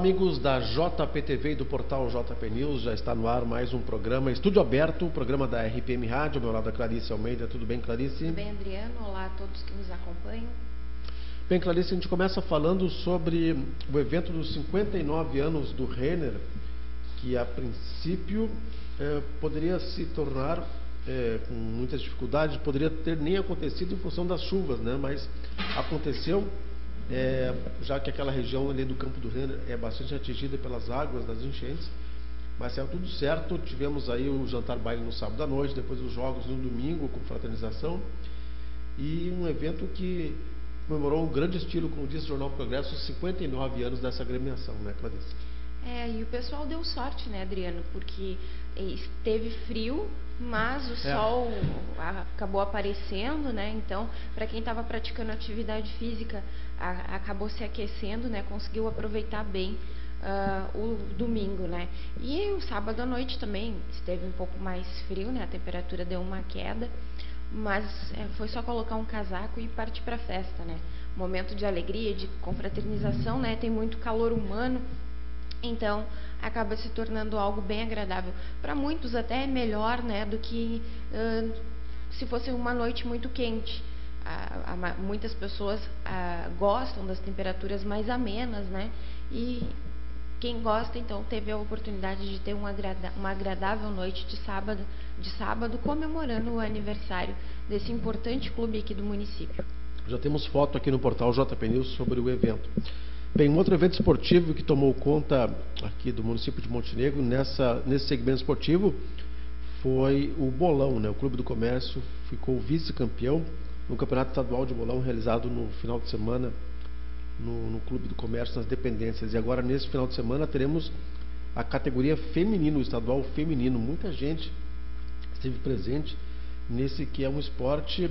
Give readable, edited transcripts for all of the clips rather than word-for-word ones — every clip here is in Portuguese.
amigos da JPTV e do portal JP News, já está no ar mais um programa Estúdio Aberto, programa da RPM Rádio, ao meu lado a Clarice Almeida. Tudo bem, Clarice? Tudo bem, Adriano. Olá a todos que nos acompanham. Bem, Clarice, a gente começa falando sobre o evento dos 59 anos do Renner, que a princípio poderia se tornar, com muitas dificuldades, poderia ter nem acontecido em função das chuvas, né? Mas aconteceu. Já que aquela região ali do Campo do Renner é bastante atingida pelas águas das enchentes, mas saiu tudo certo. Tivemos aí o jantar baile no sábado à noite, depois os jogos no domingo com fraternização e um evento que comemorou um grande estilo, como disse o Jornal Progresso, os 59 anos dessa agremiação, né, Clarice? E o pessoal deu sorte, né, Adriano, porque esteve frio, mas o sol acabou aparecendo, né? Então, para quem estava praticando atividade física, acabou se aquecendo, né? Conseguiu aproveitar bem o domingo, né? E o sábado à noite também esteve um pouco mais frio, né? A temperatura deu uma queda, mas foi só colocar um casaco e partir para a festa, né? Momento de alegria, de confraternização, né? Tem muito calor humano. Então, acaba se tornando algo bem agradável. Para muitos até é melhor, né, do que se fosse uma noite muito quente. Muitas pessoas gostam das temperaturas mais amenas, né? E quem gosta, então, teve a oportunidade de ter uma agradável noite de sábado, comemorando o aniversário desse importante clube aqui do município. Já temos foto aqui no portal JP News sobre o evento. Bem, um outro evento esportivo que tomou conta aqui do município de Montenegro, nesse segmento esportivo, foi o bolão, né? O Clube do Comércio ficou vice-campeão no Campeonato Estadual de Bolão, realizado no final de semana no Clube do Comércio, nas dependências. E agora, nesse final de semana, teremos a categoria feminino, o estadual feminino. Muita gente esteve presente nesse que é um esporte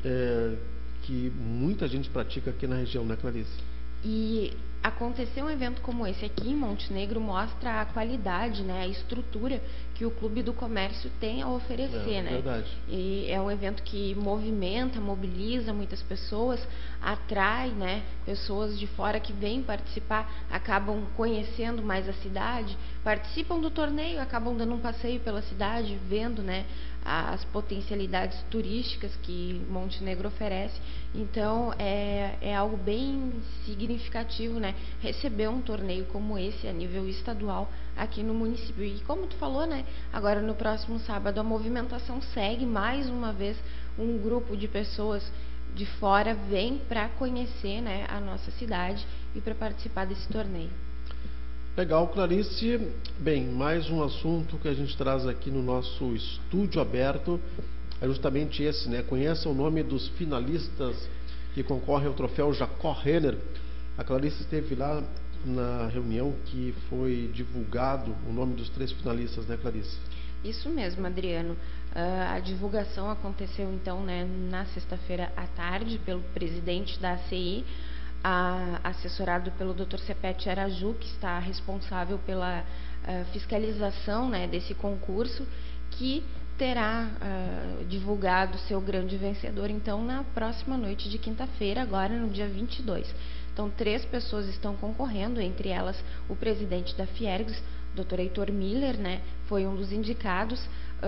que muita gente pratica aqui na região, né, Clarice? E acontecer um evento como esse aqui em Montenegro mostra a qualidade, né, a estrutura que o Clube do Comércio tem a oferecer, né? Verdade. E é um evento que movimenta, mobiliza muitas pessoas, atrai, né, pessoas de fora que vêm participar, acabam conhecendo mais a cidade, participam do torneio, acabam dando um passeio pela cidade, vendo, né, as potencialidades turísticas que Montenegro oferece. Então é algo bem significativo, né, receber um torneio como esse a nível estadual aqui no município. E como tu falou, né, agora no próximo sábado a movimentação segue. Mais uma vez um grupo de pessoas de fora vem para conhecer, né, a nossa cidade e para participar desse torneio. Legal, Clarice. Bem, mais um assunto que a gente traz aqui no nosso Estúdio Aberto é justamente esse, né? Conheça o nome dos finalistas que concorrem ao troféu Jacó Renner. A Clarice esteve lá na reunião que foi divulgado o nome dos 3 finalistas, né, Clarice? Isso mesmo, Adriano. A divulgação aconteceu então, né, na sexta-feira à tarde pelo presidente da ACI, assessorado pelo Dr. Cepete Araju, que está responsável pela fiscalização, né, desse concurso, que terá divulgado seu grande vencedor, então, na próxima noite de quinta-feira, agora no dia 22. Então, 3 pessoas estão concorrendo, entre elas o presidente da Fiergs, Dr. Heitor Miller, né, foi um dos indicados.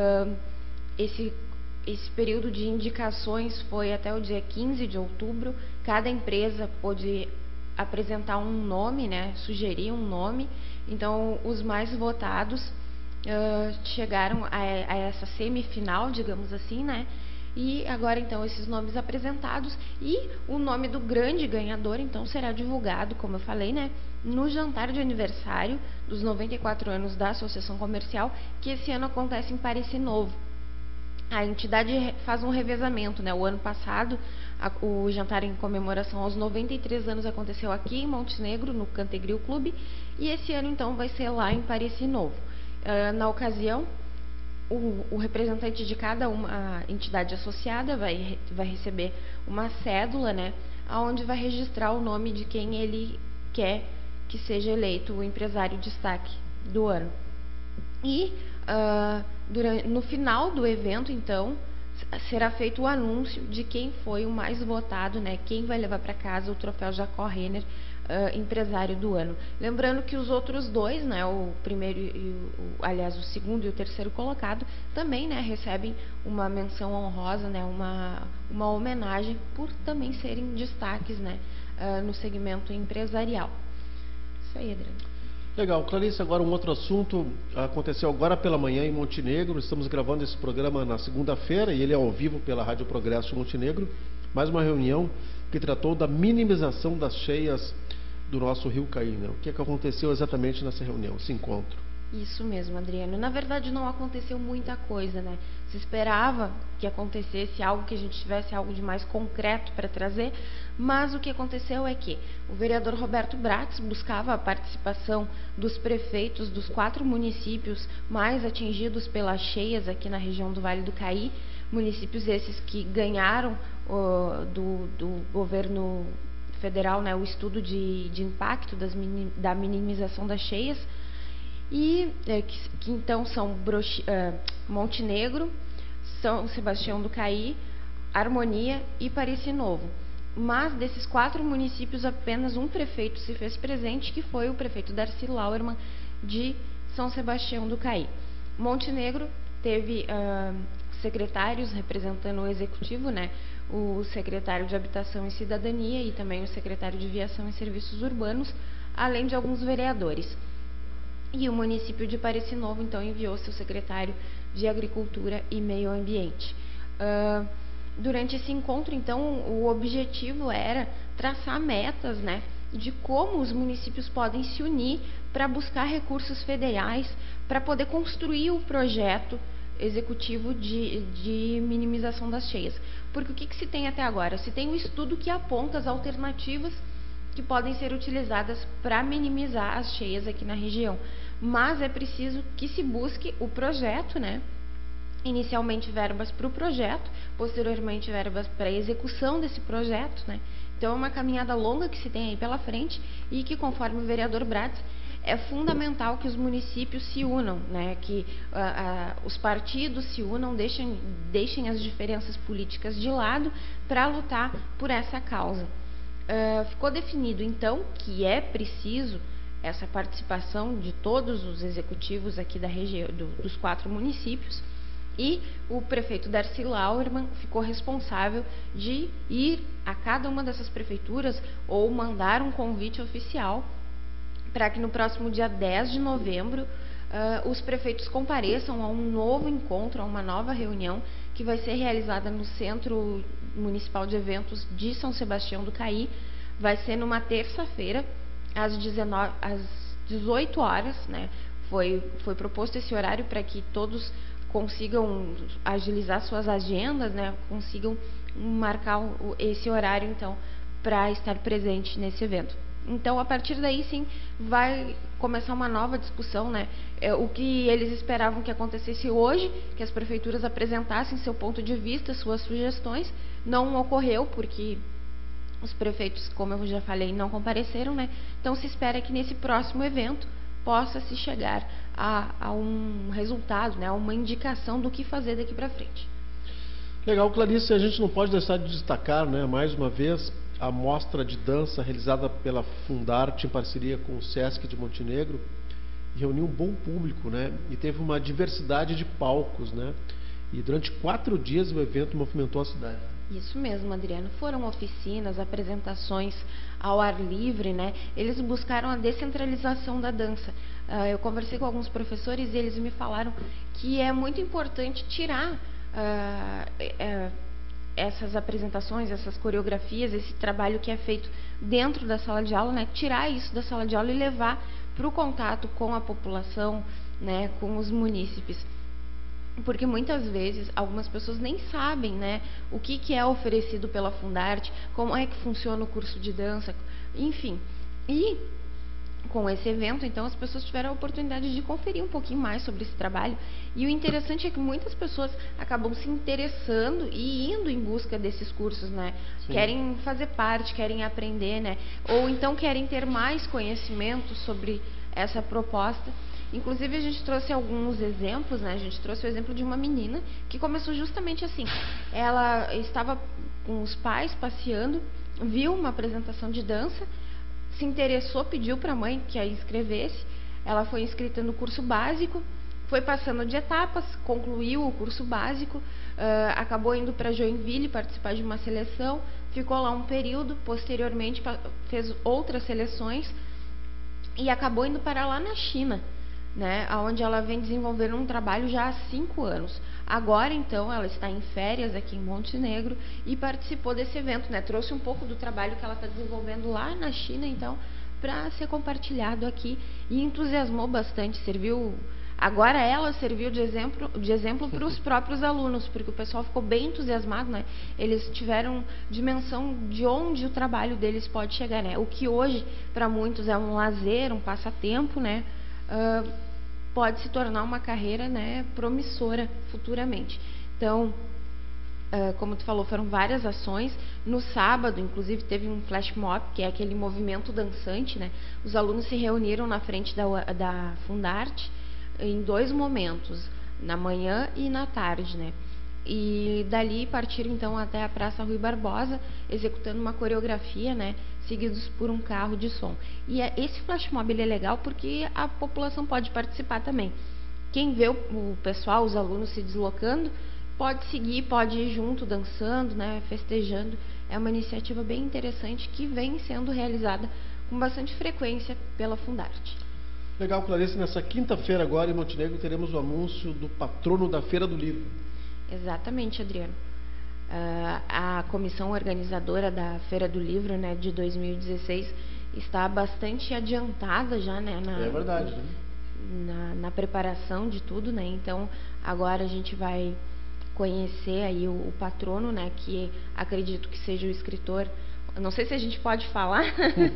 Esse período de indicações foi até o dia 15 de outubro. Cada empresa pôde apresentar um nome, né, sugerir um nome. Então, os mais votados chegaram a essa semifinal, digamos assim, né? E agora, então, esses nomes apresentados e o nome do grande ganhador, então, será divulgado, como eu falei, né, no jantar de aniversário dos 94 anos da Associação Comercial, que esse ano acontece em Parecis Novo. A entidade faz um revezamento, né? O ano passado, o jantar em comemoração aos 93 anos aconteceu aqui em Montenegro, no Cantegril Clube, e esse ano, então, vai ser lá em Parecis Novo. Na ocasião, o representante de cada uma entidade associada vai receber uma cédula, né, onde vai registrar o nome de quem ele quer que seja eleito o empresário destaque do ano. E no final do evento, então, será feito o anúncio de quem foi o mais votado, né, quem vai levar para casa o troféu Jacó Renner empresário do ano. Lembrando que os outros dois, né, o primeiro aliás, o segundo e o terceiro colocado, também, né, recebem uma menção honrosa, né, uma homenagem por também serem destaques, né, no segmento empresarial. Isso aí, Adriano. Legal. Clarice, agora um outro assunto aconteceu agora pela manhã em Montenegro. Estamos gravando esse programa na segunda-feira e ele é ao vivo pela Rádio Progresso de Montenegro. Mais uma reunião que tratou da minimização das cheias do nosso rio Caí, né? O que aconteceu exatamente nessa reunião, esse encontro? Isso mesmo, Adriano. Na verdade, não aconteceu muita coisa, né? Se esperava que acontecesse algo, que a gente tivesse algo de mais concreto para trazer, mas o que aconteceu é que o vereador Roberto Bratz buscava a participação dos prefeitos dos 4 municípios mais atingidos pelas cheias aqui na região do Vale do Caí, municípios esses que ganharam do governo federal, né, o estudo de impacto da minimização das cheias, e que então são Montenegro, São Sebastião do Caí, Harmonia e Parecis Novo. Mas desses 4 municípios, apenas um prefeito se fez presente, que foi o prefeito Darcy Lauermann, de São Sebastião do Caí. Montenegro teve secretários representando o executivo, né? O secretário de Habitação e Cidadania e também o secretário de Viação e Serviços Urbanos, além de alguns vereadores. E o município de Parecis Novo, então, enviou seu secretário de Agricultura e Meio Ambiente. Durante esse encontro, então, o objetivo era traçar metas, né, de como os municípios podem se unir para buscar recursos federais, para poder construir o projeto executivo de minimização das cheias. Porque o que se tem até agora? Se tem um estudo que aponta as alternativas que podem ser utilizadas para minimizar as cheias aqui na região. Mas é preciso que se busque o projeto, né? Inicialmente verbas para o projeto, posteriormente verbas para a execução desse projeto, né? Então é uma caminhada longa que se tem aí pela frente e que, conforme o vereador Bratz, é fundamental que os municípios se unam, né? Que os partidos se unam, deixem as diferenças políticas de lado para lutar por essa causa. Ficou definido, então, que é preciso essa participação de todos os executivos aqui da região, dos 4 municípios, e o prefeito Darcy Lauermann ficou responsável de ir a cada uma dessas prefeituras ou mandar um convite oficial para que no próximo dia 10 de novembro os prefeitos compareçam a um novo encontro, a uma nova reunião que vai ser realizada no Centro Municipal de Eventos de São Sebastião do Caí. Vai ser numa terça-feira, às 18 horas, né? Foi proposto esse horário para que todos consigam agilizar suas agendas, né? Consigam marcar esse horário, então, para estar presente nesse evento. Então, a partir daí, sim, vai começar uma nova discussão, né? O que eles esperavam que acontecesse hoje, que as prefeituras apresentassem seu ponto de vista, suas sugestões, não ocorreu, porque os prefeitos, como eu já falei, não compareceram, né? Então, se espera que nesse próximo evento possa se chegar a um resultado, né? A uma indicação do que fazer daqui para frente. Legal, Clarice, a gente não pode deixar de destacar, né, mais uma vez, a mostra de dança realizada pela Fundarte em parceria com o Sesc de Montenegro, reuniu um bom público, né, e teve uma diversidade de palcos, né, e durante 4 dias o evento movimentou a cidade. Isso mesmo, Adriano. Foram oficinas, apresentações ao ar livre, né? Eles buscaram a descentralização da dança. Eu conversei com alguns professores e eles me falaram que é muito importante tirar essas apresentações, essas coreografias, esse trabalho que é feito dentro da sala de aula, né? Tirar isso da sala de aula e levar para o contato com a população, né? Com os munícipes. Porque muitas vezes algumas pessoas nem sabem, né, o que é oferecido pela Fundarte, como é que funciona o curso de dança, enfim. E com esse evento, então, as pessoas tiveram a oportunidade de conferir um pouquinho mais sobre esse trabalho. E o interessante é que muitas pessoas acabam se interessando e indo em busca desses cursos, né? Sim. Querem fazer parte, querem aprender, né? Ou então querem ter mais conhecimento sobre essa proposta. Inclusive, a gente trouxe alguns exemplos, né? A gente trouxe o exemplo de uma menina que começou justamente assim. Ela estava com os pais passeando, viu uma apresentação de dança, se interessou, pediu para a mãe que a inscrevesse. Ela foi inscrita no curso básico, foi passando de etapas, concluiu o curso básico, acabou indo para Joinville participar de uma seleção, ficou lá um período, posteriormente fez outras seleções e acabou indo para lá na China, né, onde ela vem desenvolvendo um trabalho já há 5 anos. Agora, então, ela está em férias aqui em Montenegro e participou desse evento, né, trouxe um pouco do trabalho que ela está desenvolvendo lá na China, então, para ser compartilhado aqui, e entusiasmou bastante, agora ela serviu de exemplo para os próprios alunos, porque o pessoal ficou bem entusiasmado, né? Eles tiveram dimensão de onde o trabalho deles pode chegar, né? O que hoje para muitos é um lazer, um passatempo, né? Pode se tornar uma carreira, né, promissora futuramente. Então, como tu falou, foram várias ações. No sábado, inclusive, teve um flash mob, que é aquele movimento dançante, né? Os alunos se reuniram na frente da Fundarte em 2 momentos, na manhã e na tarde, né? E dali partiram então até a Praça Rui Barbosa, executando uma coreografia, né, seguidos por um carro de som. E esse flash mob é legal porque a população pode participar também. Quem vê o pessoal, os alunos se deslocando, pode seguir, pode ir junto, dançando, né, festejando. É uma iniciativa bem interessante que vem sendo realizada com bastante frequência pela Fundarte. Legal, Clarice. Nessa quinta-feira agora em Montenegro teremos o anúncio do patrono da Feira do Livro. Exatamente, Adriano. A comissão organizadora da Feira do Livro, né, de 2016 está bastante adiantada já, né, é verdade, né? na preparação de tudo, né? Então agora a gente vai conhecer aí o patrono, né, que acredito que seja o escritor. Não sei se a gente pode falar.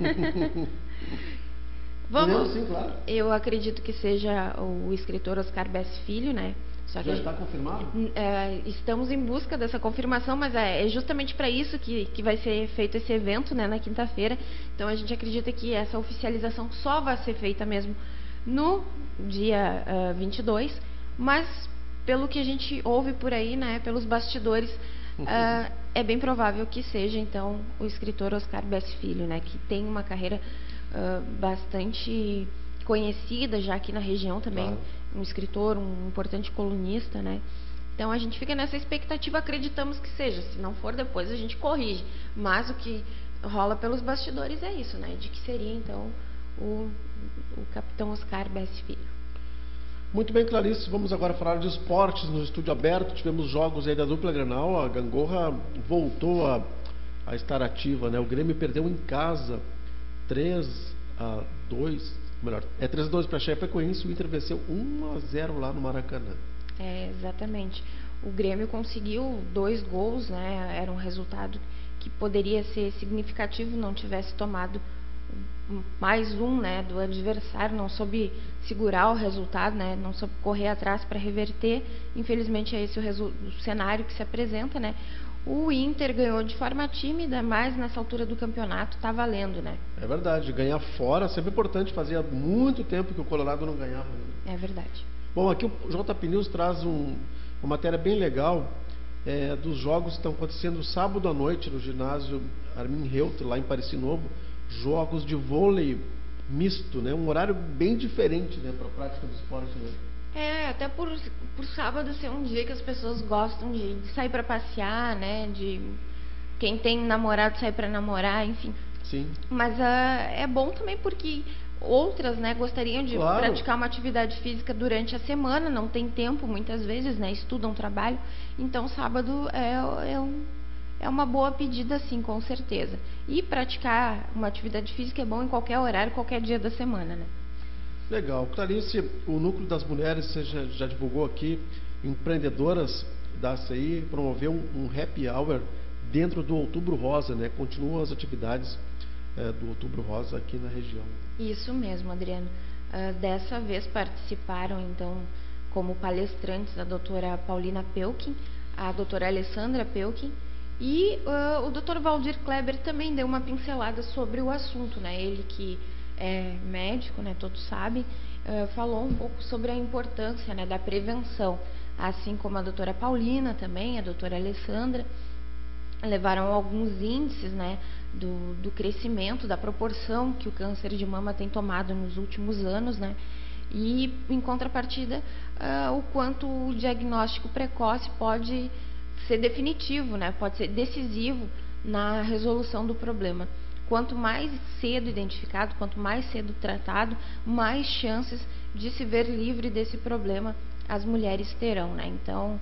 Vamos? Sim, claro. Eu acredito que seja o escritor Oscar Bess Filho, né? Só que já está confirmado? Estamos em busca dessa confirmação, mas é justamente para isso que vai ser feito esse evento, né, na quinta-feira. Então a gente acredita que essa oficialização só vai ser feita mesmo no dia 22, mas pelo que a gente ouve por aí, né, pelos bastidores, é bem provável que seja então o escritor Oscar Bess Filho, né, que tem uma carreira bastante conhecida já aqui na região também, claro. Um escritor, um importante colunista, né? Então a gente fica nessa expectativa, acreditamos que seja. Se não for, depois a gente corrige. Mas o que rola pelos bastidores é isso, né? De que seria então o capitão Oscar Bess Filho. Muito bem, Clarice. Vamos agora falar de esportes no estúdio aberto. Tivemos jogos aí da dupla Grenal. A Gangorra voltou a estar ativa, né? O Grêmio perdeu em casa 3-2, melhor, 3-2 para a Chapecoense. O Inter venceu 1-0 lá no Maracanã. Exatamente. O Grêmio conseguiu 2 gols, né? Era um resultado que poderia ser significativo, não tivesse tomado mais um, né, do adversário, não soube segurar o resultado, né? Não soube correr atrás para reverter. Infelizmente é esse o cenário que se apresenta, né? O Inter ganhou de forma tímida, mas nessa altura do campeonato está valendo, né? É verdade, ganhar fora é sempre importante. Fazia muito tempo que o Colorado não ganhava. É verdade. Bom, aqui o JP News traz uma matéria bem legal dos jogos que estão acontecendo sábado à noite no ginásio Armin Reuter, lá em Paris Novo. Jogos de vôlei misto, né? Um horário bem diferente, né, para a prática do esporte, né? Até por sábado ser um dia que as pessoas gostam de sair para passear, né? De quem tem namorado sair para namorar, enfim. Sim. Mas é bom também porque outras, né, gostariam de praticar uma atividade física durante a semana, não tem tempo muitas vezes, né? Estudam, trabalham. Então sábado é uma boa pedida, sim, com certeza. E praticar uma atividade física é bom em qualquer horário, qualquer dia da semana, né? Legal. Clarice, o Núcleo das Mulheres, você já divulgou aqui, empreendedoras da ACI, promoveu um happy hour dentro do Outubro Rosa, né? Continuam as atividades do Outubro Rosa aqui na região. Isso mesmo, Adriano. Dessa vez participaram, então, como palestrantes a doutora Paulina Pelkin, a doutora Alessandra Pelkin, e o Dr. Valdir Kleber também deu uma pincelada sobre o assunto, né? Ele que é médico, né? Todos sabem, falou um pouco sobre a importância, né, da prevenção, assim como a doutora Paulina também, a doutora Alessandra. levaram a alguns índices, né, do crescimento, da proporção que o câncer de mama tem tomado nos últimos anos, né, e em contrapartida o quanto o diagnóstico precoce pode ser definitivo, né, pode ser decisivo na resolução do problema. Quanto mais cedo identificado, quanto mais cedo tratado, mais chances de se ver livre desse problema as mulheres terão, né? Então,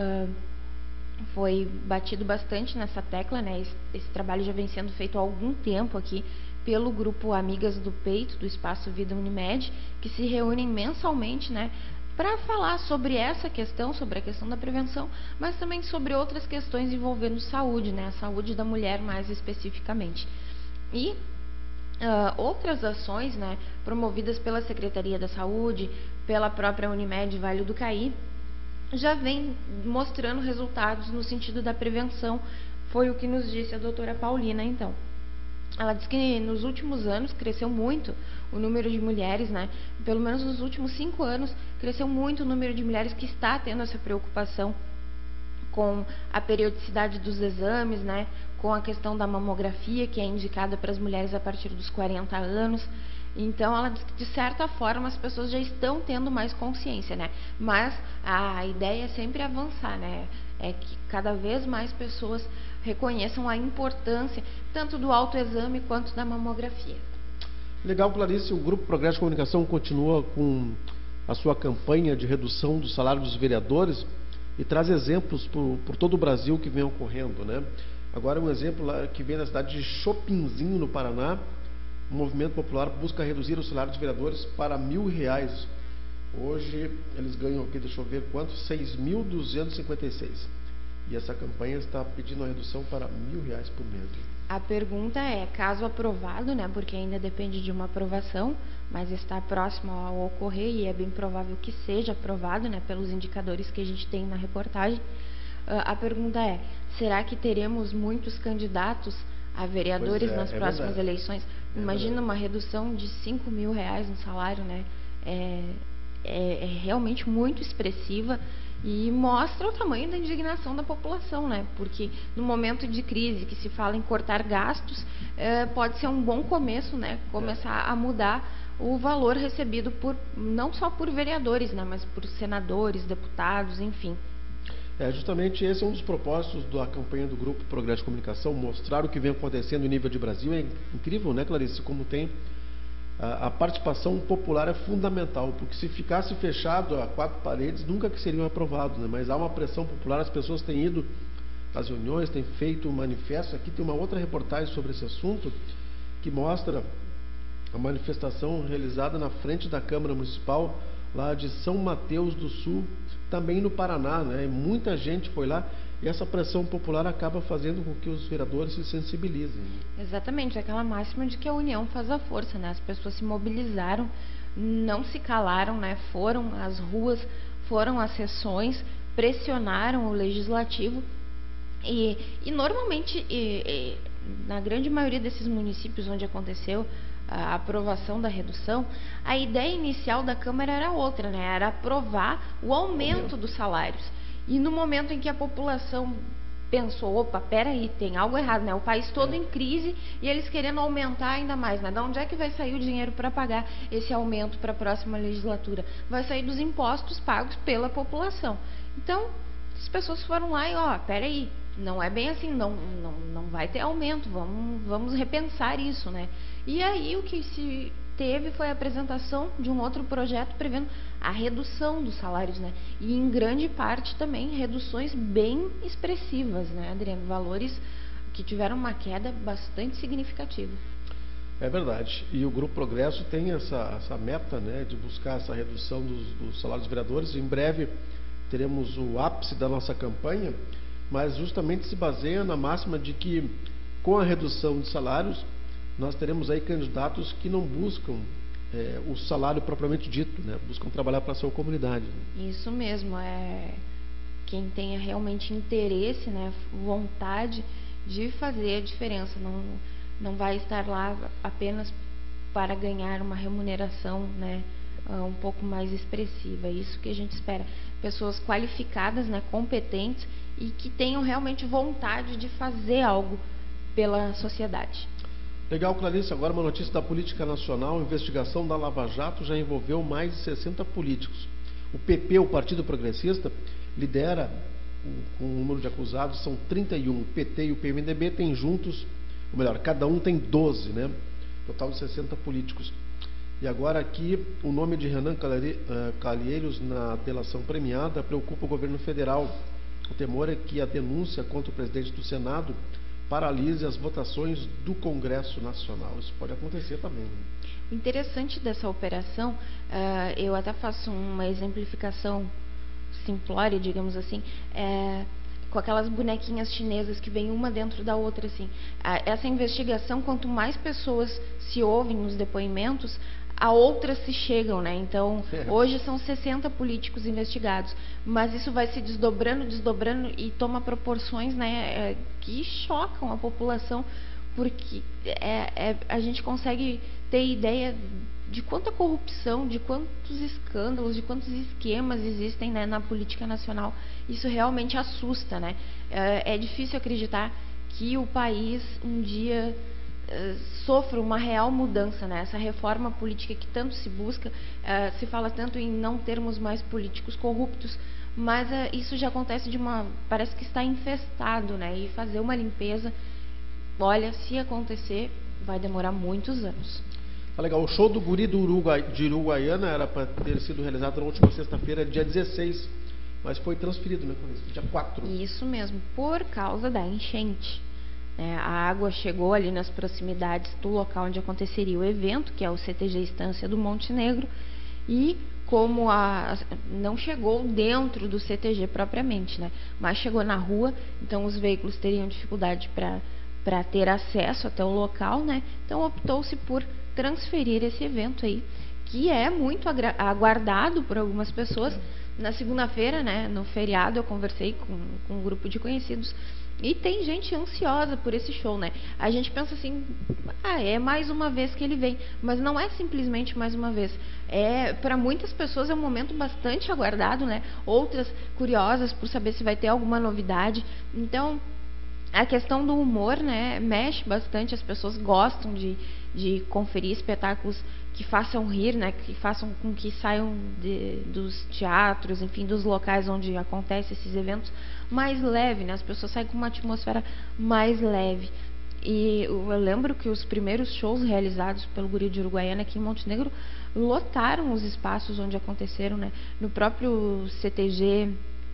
foi batido bastante nessa tecla, né? Esse trabalho já vem sendo feito há algum tempo aqui pelo grupo Amigas do Peito, do Espaço Vida Unimed, que se reúnem mensalmente, né, para falar sobre essa questão, sobre a questão da prevenção, mas também sobre outras questões envolvendo saúde, né, a saúde da mulher mais especificamente. E outras ações, né, promovidas pela Secretaria da Saúde, pela própria Unimed Vale do Caí, já vem mostrando resultados no sentido da prevenção. Foi o que nos disse a doutora Paulina, então. Ela disse que nos últimos anos cresceu muito o número de mulheres, né? Pelo menos nos últimos 5 anos, cresceu muito o número de mulheres que está tendo essa preocupação com a periodicidade dos exames, né? Com a questão da mamografia, que é indicada para as mulheres a partir dos 40 anos. Então, ela diz que, de certa forma, as pessoas já estão tendo mais consciência, né? Mas a ideia é sempre avançar, né? É que cada vez mais pessoas reconheçam a importância tanto do autoexame quanto da mamografia. Legal, Clarice. O Grupo Progresso de Comunicação continua com a sua campanha de redução do salário dos vereadores e traz exemplos por todo o Brasil que vem ocorrendo, né? Agora, um exemplo lá que vem na cidade de Chopinzinho, no Paraná. O movimento popular busca reduzir o salário dos vereadores para R$1.000. Hoje eles ganham aqui, deixa eu ver quanto, 6.256. E essa campanha está pedindo uma redução para R$1.000 por mês. A pergunta é, caso aprovado, né, porque ainda depende de uma aprovação, mas está próximo ao ocorrer e é bem provável que seja aprovado, né, pelos indicadores que a gente tem na reportagem. A pergunta é, será que teremos muitos candidatos a vereadores nas próximas eleições? Imagina uma redução de R$5.000 no salário, né? É realmente muito expressiva e mostra o tamanho da indignação da população, né? Porque no momento de crise que se fala em cortar gastos, pode ser um bom começo, né? Começar a mudar o valor recebido não só por vereadores, né? Mas por senadores, deputados, enfim. Justamente esse é um dos propósitos da campanha do Grupo Progresso de Comunicação, mostrar o que vem acontecendo no nível de Brasil. É incrível, né, Clarice, como tem a participação popular é fundamental, porque se ficasse fechado a 4 paredes, nunca que seriam aprovados, né? Mas há uma pressão popular, as pessoas têm ido às reuniões, têm feito manifestos. Aqui tem uma outra reportagem sobre esse assunto, que mostra a manifestação realizada na frente da Câmara Municipal, lá de São Mateus do Sul, também no Paraná, né? E muita gente foi lá e essa pressão popular acaba fazendo com que os vereadores se sensibilizem. Exatamente, aquela máxima de que a união faz a força, né? As pessoas se mobilizaram, não se calaram, né? Foram às ruas, foram às sessões, pressionaram o legislativo e normalmente, na grande maioria desses municípios onde aconteceu a aprovação da redução, a ideia inicial da Câmara era outra, né? Era aprovar o aumento dos salários. E no momento em que a população pensou, opa, peraí, tem algo errado, né? O país todo em crise e eles querendo aumentar ainda mais, né? De onde é que vai sair o dinheiro para pagar esse aumento para a próxima legislatura? Vai sair dos impostos pagos pela população. Então, as pessoas foram lá e, peraí, não é bem assim, não vai ter aumento, vamos repensar isso, né? E aí o que se teve foi a apresentação de um outro projeto prevendo a redução dos salários, né? E em grande parte também reduções bem expressivas, né, Adriano? Valores que tiveram uma queda bastante significativa. É verdade. E o Grupo Progresso tem essa meta, né, de buscar essa redução dos salários dos vereadores. Em breve teremos o ápice da nossa campanha, mas justamente se baseia na máxima de que com a redução de salários nós teremos aí candidatos que não buscam o salário propriamente dito, né? Buscam trabalhar para a sua comunidade. Né? Isso mesmo, quem tenha realmente interesse, né, vontade de fazer a diferença, não vai estar lá apenas para ganhar uma remuneração, né, um pouco mais expressiva. É isso que a gente espera. Pessoas qualificadas, né, competentes e que tenham realmente vontade de fazer algo pela sociedade. Legal, Clarice. Agora uma notícia da política nacional. A investigação da Lava Jato já envolveu mais de 60 políticos. O PP, o Partido Progressista, lidera com o número de acusados, são 31. O PT e o PMDB têm juntos, ou melhor, cada um tem 12, né? Total de 60 políticos. E agora aqui, o nome de Renan Calheiros na delação premiada preocupa o governo federal. O temor é que a denúncia contra o presidente do Senado paralise as votações do Congresso Nacional. Isso pode acontecer também. O interessante dessa operação, eu até faço uma exemplificação simplória, digamos assim, com aquelas bonequinhas chinesas que vem uma dentro da outra, assim. Essa investigação, quanto mais pessoas se ouvem nos depoimentos, a outras se chegam, né? Então, hoje são 60 políticos investigados, mas isso vai se desdobrando e toma proporções, né, que chocam a população, porque a gente consegue ter ideia de quanta corrupção, de quantos escândalos, de quantos esquemas existem, né, na política nacional. Isso realmente assusta, né? É difícil acreditar que o país um dia sofra uma real mudança, né? Essa reforma política que tanto se busca, se fala tanto em não termos mais políticos corruptos, mas isso já acontece parece que está infestado, né? E fazer uma limpeza, olha, se acontecer, vai demorar muitos anos. Tá legal. O show do Guri de Uruguaiana era para ter sido realizado na última sexta-feira, dia 16, mas foi transferido, né? Dia 4. Isso mesmo, por causa da enchente. A água chegou ali nas proximidades do local onde aconteceria o evento, que é o CTG Estância do Monte Negro, e como não chegou dentro do CTG propriamente, né? Mas chegou na rua, então os veículos teriam dificuldade para ter acesso até o local, né? Então optou-se por transferir esse evento aí, que é muito aguardado por algumas pessoas. Na segunda-feira, né, no feriado, eu conversei com um grupo de conhecidos e tem gente ansiosa por esse show, né? A gente pensa assim, é mais uma vez que ele vem, mas não é simplesmente mais uma vez. Para muitas pessoas é um momento bastante aguardado, né? Outras curiosas por saber se vai ter alguma novidade. Então, a questão do humor, né, mexe bastante. As pessoas gostam de conferir espetáculos que façam rir, né, que façam com que saiam dos teatros, enfim, dos locais onde acontecem esses eventos, mais leve, né? As pessoas saem com uma atmosfera mais leve. E eu lembro que os primeiros shows realizados pelo Guri de Uruguaiana aqui em Montenegro lotaram os espaços onde aconteceram, né? No próprio CTG,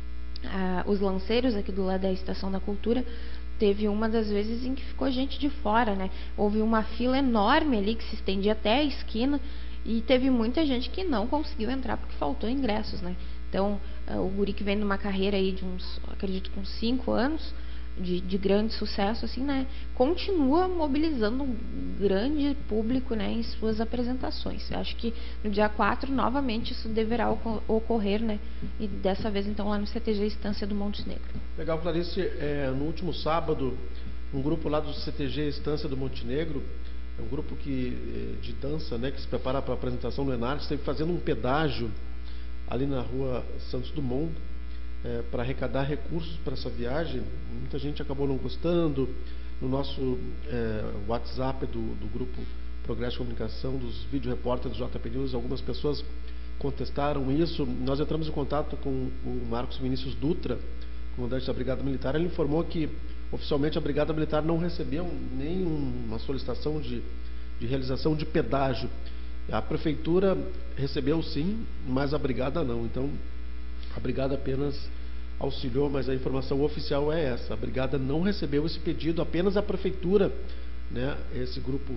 os Lanceiros, aqui do lado da Estação da Cultura, teve uma das vezes em que ficou gente de fora, né? Houve uma fila enorme ali que se estendia até a esquina e teve muita gente que não conseguiu entrar porque faltou ingressos, né? Então, o Guri, que vem numa carreira aí de acredito que uns 5 anos de grande sucesso, assim, né? Continua mobilizando um grande público, né, em suas apresentações. Eu acho que no dia 4, novamente, isso deverá ocorrer, né? E dessa vez, então, lá no CTG Estância do Monte Negro. Legal, Clarice. No último sábado, um grupo lá do CTG Estância do Monte Negro, é um grupo de dança, né, que se prepara para a apresentação no Enarte, esteve fazendo um pedágio ali na rua Santos Dumont, para arrecadar recursos para essa viagem. Muita gente acabou não gostando. No nosso WhatsApp do grupo Progresso de Comunicação, dos vídeo repórteres do JP News, algumas pessoas contestaram isso. Nós entramos em contato com o Marcos Vinícius Dutra, comandante da Brigada Militar. Ele informou que oficialmente a Brigada Militar não recebeu nenhuma solicitação de realização de pedágio. A Prefeitura recebeu sim, mas a Brigada não. Então, a Brigada apenas auxiliou, mas a informação oficial é essa. A Brigada não recebeu esse pedido, apenas a Prefeitura, né, esse grupo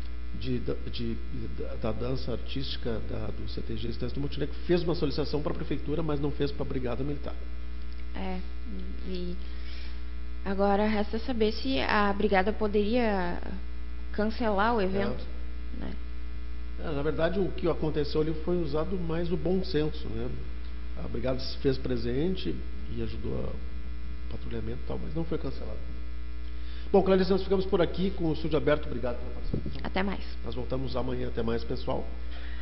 da dança artística do CTG Estância do Monte Negro fez uma solicitação para a Prefeitura, mas não fez para a Brigada Militar. E agora resta saber se a Brigada poderia cancelar o evento, né? Na verdade, o que aconteceu ali foi usado mais o bom senso, né? A Brigada se fez presente e ajudou a patrulhamento e tal, mas não foi cancelado. Bom, Clarice, nós ficamos por aqui com o estúdio aberto. Obrigado pela participação. Até mais. Nós voltamos amanhã. Até mais, pessoal.